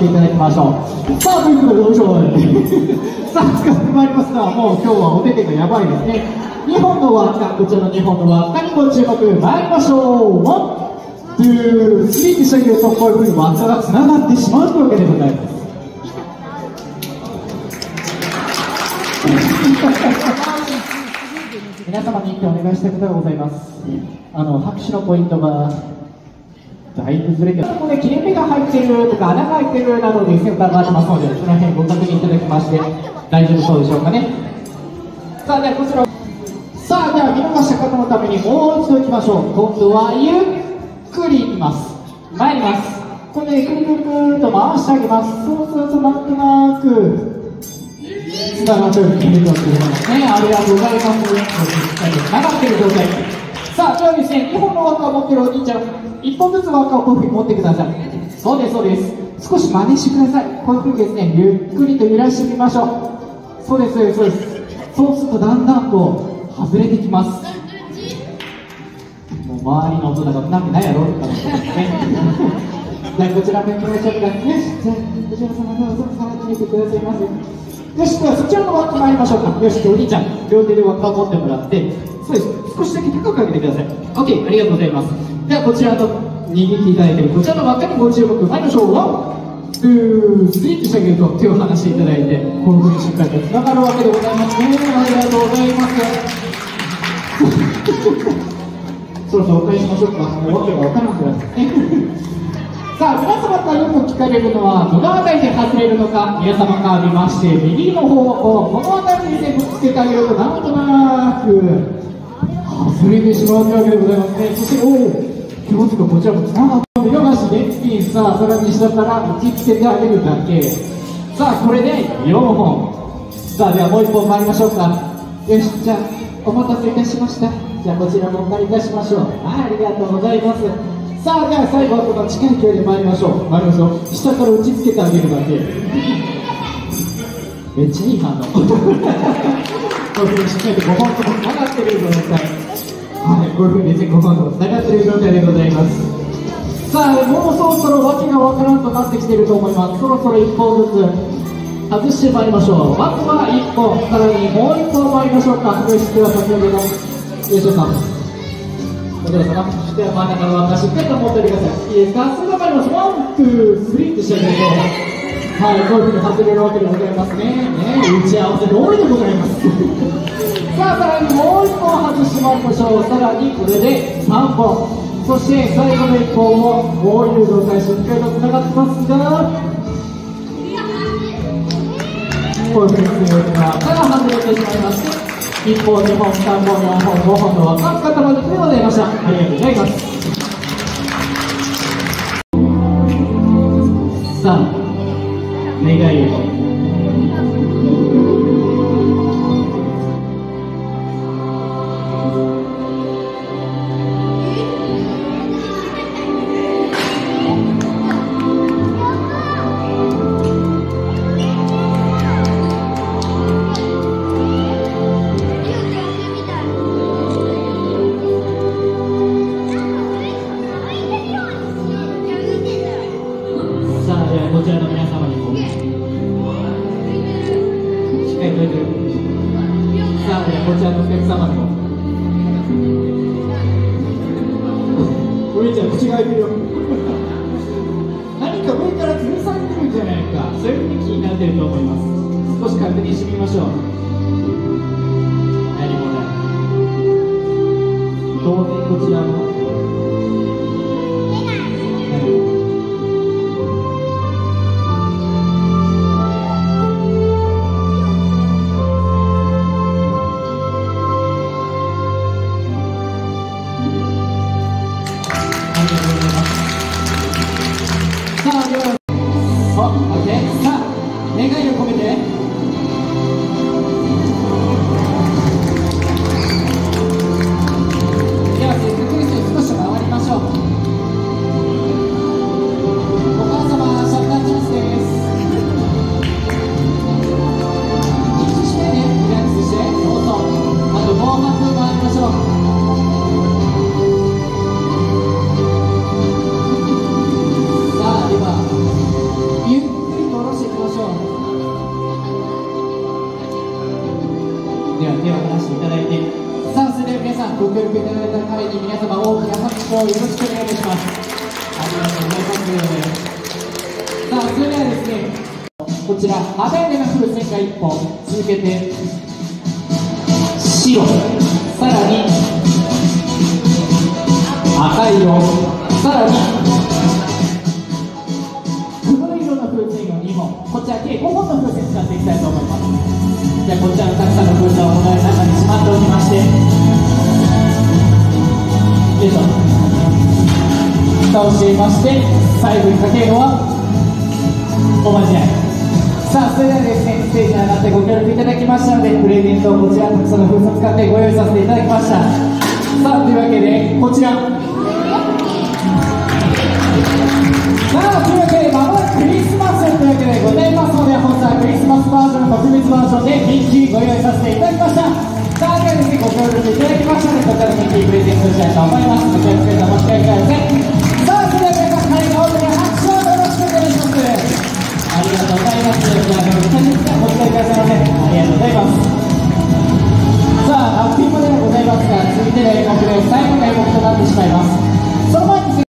いただきましょう。さあ、ということでどうでしょうさあ、使ってまいりますが、もう今日はお手手がやばいですね。2本の輪っか、こちらの2本の輪っかにご注目、参りましょう。1、2、3にしてあげると、こういうふうに輪っかがつながってしまうというわけでございます。皆様に一点お願いしたいことがございます。拍手のポイントがだいぶずれてる。ここで切れ目が入っているとか穴が開いているなどでセンターがありますので、その辺ご確認いただきまして大丈夫そうでしょうかね。さあ、ではこちら、さあ、では見逃した方のためにもう一度いきましょう。今度はゆっくりいきます。参ります。これでくるくるくると回してあげます。そうするとなんとなくつながっているということですね。ありがとうございます。しっかりつながっている状態。さあ、ではですね、2本の輪っかを持っているお兄ちゃん、1本ずつ輪っかをこういうふうに持ってください。そうです、そうです。少し真似してください。こういうふうにですね、ゆっくりと揺らしてみましょう。そうです、そうです、そうです。そうするとだんだんと外れてきます。もう周りの大人がなんかないやろって感じですね。じゃあこちらも行きましょうか。よし、じゃあこちら様どうぞ触ってみてくださいませ。よし、ではそちらの輪っか参りましょうか。よし、お兄ちゃん、両手で輪っかを持ってもらって、そうです、少しだけ高く上げてください。OK、ありがとうございます。ではこちらの握っていただいているこちらの輪っかにご注目、参りましょう。1、2、3としてあげると手を離していただいて、こういうふうにしっかりとつながるわけでございますね。ありがとうございます。そろそろお返ししましょうか。もうわけがわからなくなってね。さあ、皆様からよく聞かれるのは、どのあたりで外れるのか、皆様から見まして、右の方向、このあたりに線をつけてあげると、なんとなく、外れてしまうというわけでございますね。そして、気持ちがこちらもつながって、見逃しで、スピン、さあ、さらに下から打ちつけてあげるだけ。さあ、これで4本。さあ、ではもう1本参りましょうか。よし、じゃあ、お待たせいたしました。じゃあ、こちらもお借りいたしましょう。ありがとうございます。さあ、では最後はこの近い距離で参りましょう。参りましょう。下から打ちつけてあげるだけ。めっちゃいい反応。こういうふうにしっかりと5本ともつながっている状態。はい、こういうふうに5本ともつながっている状態でございます。さあ、もうそろそろ訳がわからんとなってきていると思います。そろそろ1本ずつ外して参りましょう。まずは1本、さらにもう1本参りましょうか。よし、では先ほどの、よいしょさん。お父様、では真ん中の輪っかしっかりと持っておいてください。いいですか？それでは参ります。1、2、3としてあげると、はい、こういうふうに外れるわけでございますね。打ち合わせ通りでございます。さあ、さらにもう1本外してまいりましょう。さらにこれで3本。そして最後の1本もこういう状態しっかりとつながってますが、こういうふうに強いから外れてしまいまして、1本、2本、3本、4本、5本の輪っか使ったまででございました。ありがとうございます。さあ、願いを。こちらの皆様にもしっかりといてる。さあ、こちらのお客様にもお兄ちゃん口が開いてるよ何か上から吊るされてるんじゃないか、そういうふうに気になっていると思います。少し確認してみましょう。何もない。当然こちらも願いを込めて、ではでは手を離していただいて、さあそれでは皆さんご協力いただいた彼に皆様大きな拍手をよろしくお願いいたします。ありがとうございます。さあそれではですね、こちら鮮やかな風船が1本続けて白、さらに赤色、さらに黒色の風船が2本、こちら計5本の風船使っていきたいと思います。じゃあこちらのたくさんの風船をお題の中にしまっておきまして、よいしょ、蓋をしていまして、最後にかけるのはおまじない。さあそれではですね、ステージに上がってご協力いただきましたので、プレゼントをこちらたくさんの風船を使ってご用意させていただきました。さあというわけでこちら、さあというわけでまもなくクリスマスというわけでございますので、本日はクリスマスバージョンの特別バージョンでミッキーご用意させていただきました。さあではですね、ご協力いただきましたので、こちらのミッキープレゼントしたいと思います。ご協力いただきましてください。さあそれでは皆さん、会が大きな拍手をよろしくお願いします。ありがとうございます。じゃあお付き合いくださいませ。ありがとうございます。さあラッピングでございますが、続いての演目で最後の演目となってしまいます。その前に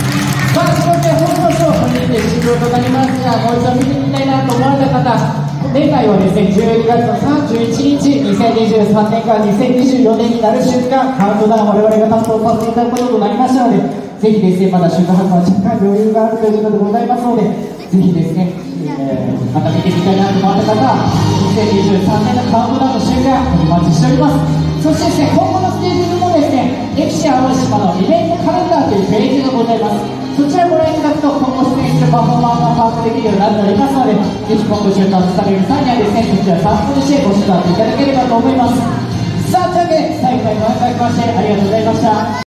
となりますが、もう一度見てみたいなと思われた方、こ年内はですね、12月の31日、2023年から2024年になる瞬間、カウントダウン我々が担当させていただくこととなりましたので、ぜひですね、まだ宿泊は若干余裕があるということでございますので、ぜひですね、また見てみたいなと思った方は、2023年のカウントダウンの瞬間、お待ちしております。そしてですね、今後のスケジュールもですね、エキシ淡路島のイベントカレンダーというページがございます。そちらをご覧いただくと、今後出演するパフォーマーが把握できるようになっておりますので、ぜひ今後出発される際にはですね、そちら参考にしてご指導いただければと思います。さあ、というわけで最後までご覧いただきましてありがとうございました。